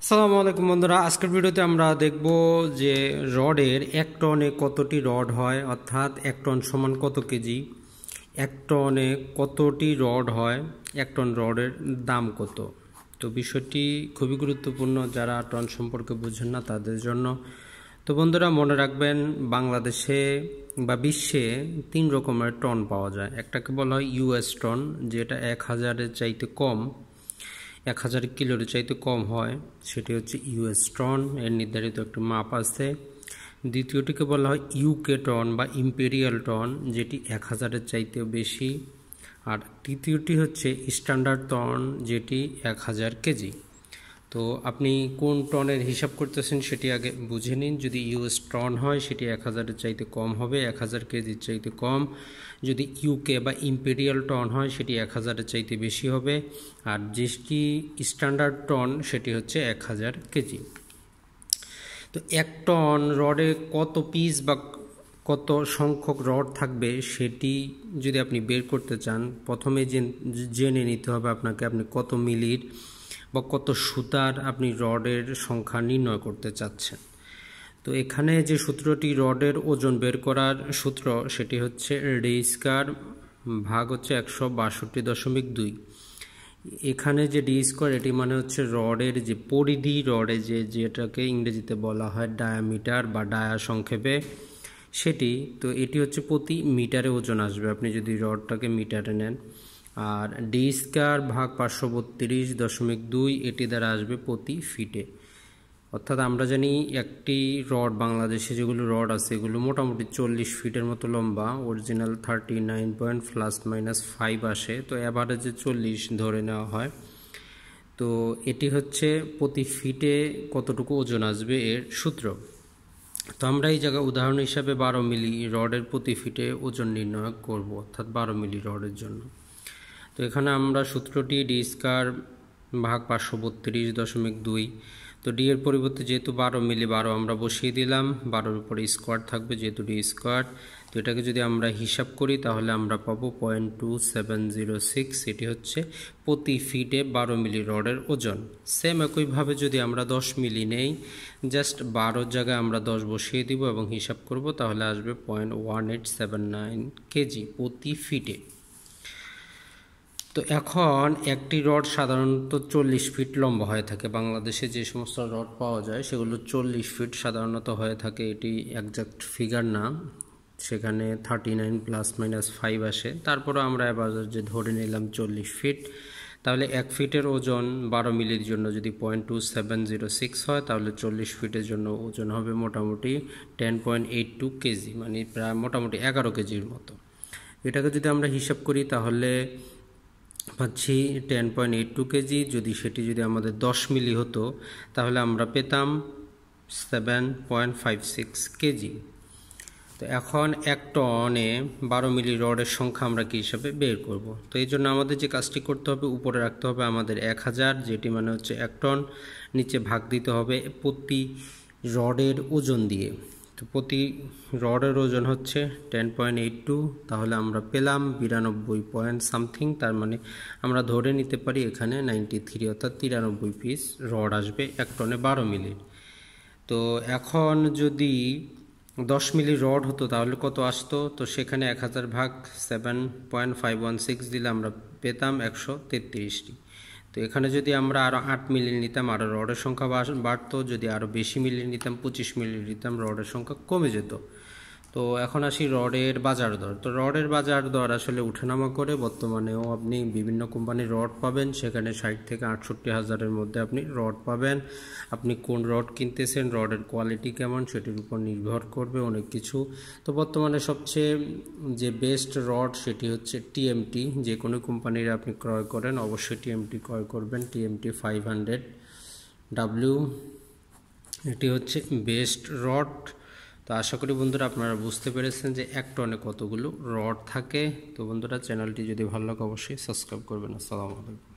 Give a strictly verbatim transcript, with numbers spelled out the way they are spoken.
আসসালামু আলাইকুম বন্ধুরা, আজকের ভিডিওতে আমরা দেখব যে রডের এক টনে কতটি রড হয়, অর্থাৎ এক টন সমান কত কেজি, এক টনে কতটি রড হয়, এক টন রডের দাম কত। তো বিষয়টি খুবই গুরুত্বপূর্ণ, যারা টন সম্পর্কে বুঝেন না তাদের জন্য। তো বন্ধুরা মনে রাখবেন, বাংলাদেশে বা বিশ্বে তিন রকমের টন পাওয়া যায়। একটাকে বলা হয় ইউএস টন, যেটা এক হাজারের চাইতে কম, এক হাজার কিলোর চাইতে কম হয়, সেটি হচ্ছে ইউএস টন, এর নির্ধারিত একটা মাপ আছে। দ্বিতীয়টিকে বলা হয় ইউকে টন বা ইম্পেরিয়াল টন, যেটি এক হাজারের চাইতেও বেশি। আর তৃতীয়টি হচ্ছে স্ট্যান্ডার্ড টন, যেটি এক হাজার কেজি। তো আপনি কোন টনের হিসাব করতেছেন সেটি আগে বুঝে নিন। যদি ইউএস টন হয় সেটি এক হাজারের চাইতে কম হবে, এক হাজার কেজির চাইতে কম। যদি ইউকে বা ইম্পেরিয়াল টন হয় সেটি এক হাজারের চাইতে বেশি হবে। আর যেটি স্ট্যান্ডার্ড টন সেটি হচ্ছে এক হাজার কেজি। তো এক টন রডে কত পিস বা কত সংখ্যক রড থাকবে সেটি যদি আপনি বের করতে চান, প্রথমে জেনে নিতে হবে আপনাকে আপনি কত মিলির বা কত সুতার আপনি রডের সংখ্যা নির্ণয় করতে চাচ্ছেন। তো এখানে যে সূত্রটি রডের ওজন বের করার সূত্র, সেটি হচ্ছে ডি স্কয়ার ভাগ হচ্ছে একশো বাষট্টি দশমিক দুই। এখানে যে ডি স্কয়ার, এটি মানে হচ্ছে রডের যে পরিধি, রডে যে যেটাকে ইংরেজিতে বলা হয় ডায়ামিটার বা ডায়া সংক্ষেপে, সেটি। তো এটি হচ্ছে প্রতি মিটারে ওজন আসবে আপনি যদি রডটাকে মিটারে নেন। আর ডি স্কয়ার ভাগ পাঁচশো বত্রিশ দশমিক দুই এটি দ্বারা আসবে প্রতি ফিটে। অর্থাৎ আমরা জানি একটি রড, বাংলাদেশে যেগুলো রড আছে এগুলো মোটামুটি চল্লিশ ফিটের মতো লম্বা, original thirty nine point plus minus five আসে, তো অ্যাভারেজে চল্লিশ ধরে নেওয়া হয়। তো এটি হচ্ছে প্রতি ফিটে কতটুকু ওজন আসবে এর সূত্র। তো আমরা এই জায়গায় উদাহরণ হিসাবে বারো মিলি রডের প্রতি ফিটে ওজন নির্ণয় করব, অর্থাৎ বারো মিলি রডের জন্য। তো এখানে আমরা সূত্রটি ডি স্কয়ার ভাগ পাঁচশো বত্রিশ দশমিক দুই। তো ডি এর পরিবর্তে যেহেতু বারো মিলি, বারো আমরা বসিয়ে দিলাম, বারোর উপরে স্কোয়ার থাকবে যেহেতু ডি স্কোয়ার। তো এটাকে যদি আমরা হিসাব করি তাহলে আমরা পাবো point two seven zero six. এটি হচ্ছে প্রতি ফিটে বারো মিলি রডের ওজন। সেম একইভাবে যদি আমরা দশ মিলি নেই, জাস্ট বারোর জায়গায় আমরা দশ বসিয়ে দিব এবং হিসাব করব, তাহলে আসবে point one eight seven nine KG প্রতি ফিটে। তো এখন একটি রড সাধারণত চল্লিশ ফিট লম্বা হয়ে থাকে। বাংলাদেশে যে সমস্ত রড পাওয়া যায় সেগুলো চল্লিশ ফিট সাধারণত হয়ে থাকে, এটি একজাক্ট ফিগার না, সেখানে thirty nine plus minus five আসে। তারপরে আমরা এবার যে ধরে নিলাম চল্লিশ ফিট, তাহলে এক ফিটের ওজন বারো মিলির জন্য যদি point two seven zero six হয়, তাহলে চল্লিশ ফিটের জন্য ওজন হবে মোটামুটি ten point eight two KG, মানে প্রায় মোটামুটি এগারো কেজির মতো। এটাকে যদি আমরা হিসাব করি তাহলে পাচ্ছি ten point eight two KG. যদি সেটি যদি আমাদের দশ মিলি হতো তাহলে আমরা পেতাম seven point five six KG. তো এখন এক টনে বারো মিলি রডের সংখ্যা আমরা কী হিসাবে বের করব। তো এই জন্য আমাদের যে কাজটি করতে হবে, উপরে রাখতে হবে আমাদের এক হাজার, যেটি মানে হচ্ছে এক টন, নিচে ভাগ দিতে হবে প্রতি রডের ওজন দিয়ে। তো প্রতি রডের ওজন হচ্ছে টেন পয়েন্ট এইট টু, তাহলে আমরা পেলাম বিরানব্বই পয়েন্ট সামথিং। তার মানে আমরা ধরে নিতে পারি এখানে নাইনটি থ্রি, অর্থাৎ তিরানব্বই পিস রড আসবে এক টনে বারো মিলির। তো এখন যদি দশ মিলি রড হতো তাহলে কত আসতো? তো সেখানে এক হাজার ভাগ seven point five one six দিলে আমরা পেতাম একশো তেত্রিশটি। তো এখানে যদি আমরা আরও আট মিলি নিতাম, আরও রডের সংখ্যা বাড়তো। যদি আরও বেশি মিলি নিতাম, পঁচিশ মিলি নিতাম, রডের সংখ্যা কমে যেত। তো এখন আসি রডের বাজার দর। তো রডের বাজার দর আসলে উঠানামা করে। বর্তমানেও আপনি বিভিন্ন কোম্পানির রড পাবেন, সেখানে ষাট থেকে আটষট্টি হাজারের মধ্যে আপনি রড পাবেন। আপনি কোন রড কিনতেছেন, রডের কোয়ালিটি কেমন, সেটির উপর নির্ভর করবে অনেক কিছু। তো বর্তমানে সবচেয়ে যে বেস্ট রড সেটি হচ্ছে টিএমটি। যে কোনো কোম্পানির আপনি ক্রয় করেন অবশ্যই টিএমটি ক্রয় করবেন, টিএমটি ফাইভ হান্ড্রেড ডাব্লিউ, এটি হচ্ছে বেস্ট রড। তো আশা করি বন্ধুরা আপনারা বুঝতে পেরেছেন যে এক টনে কতগুলো রড থাকে। তো বন্ধুরা চ্যানেলটি যদি ভালো লাগে অবশ্যই সাবস্ক্রাইব করবেন। আসসালামু আলাইকুম।